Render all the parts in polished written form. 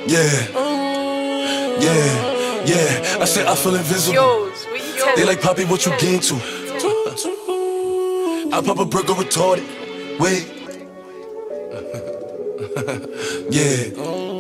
I said I feel invisible. They like, Poppy, what you getting to? I pop a brick or retarded. Wait. Yeah.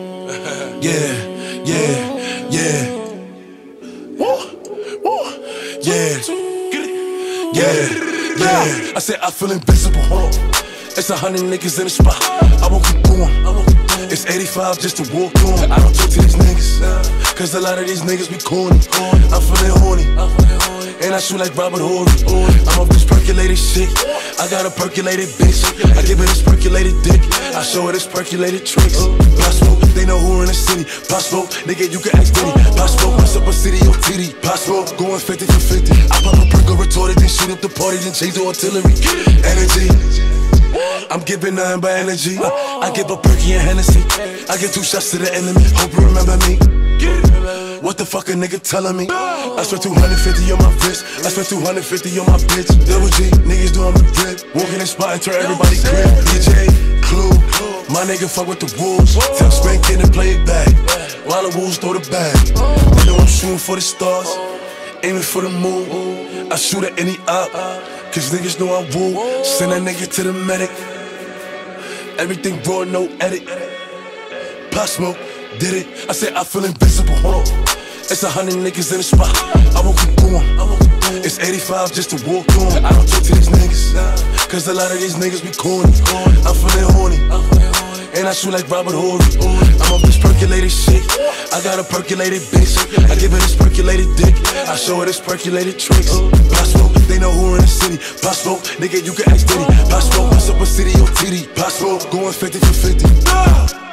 I said I feel invisible. It's 100 niggas in the spot. I won't keep going. It's 85 just to walk on. I don't talk to these niggas, cause a lot of these niggas be corny. I'm feeling horny, and I shoot like Robert Horry. I'm off this percolated shit. I got a percolated bitch. I give her this percolated dick. I show her this percolated tricks. Possible, they know who in the city. Possible, nigga, you can ask Diddy. Possible, what's up a city OTD. Possible, going 50 for 50. I pop a perk or retarded, then shoot up the party, then change the artillery. Energy, I'm giving nothing but energy. I give a perky and Hennessy. I get 2 shots to the enemy. Hope you remember me. What the fuck a nigga telling me? I spent 250 on my wrist. I spent 250 on my bitch. Double G, niggas doing my drip. Walk in the spot and turn everybody grip. DJ, Clue, my nigga fuck with the wolves. Tell Spank in and play it back, while the wolves throw the bag. They know I'm shooting for the stars, aiming for the moon. I shoot at any op, cause niggas know I woo. Send that nigga to the medic. Everything raw, no edit. Pop Smoke, did it. I said I feel invisible. It's 100 niggas in the spot. I won't keep going. It's 85 just to walk on. I don't talk to these niggas, cause a lot of these niggas be corny. I'm feeling horny, and I shoot like Robert Horry. I'm off this percolated shit. I got a percolated bitch. I give her this percolated dick. I show her this percolated tricks. Possible, they know who in the city. Possible, nigga, you can ask Diddy. Possible, what's up a city OTD. Possible, going 50 for 50.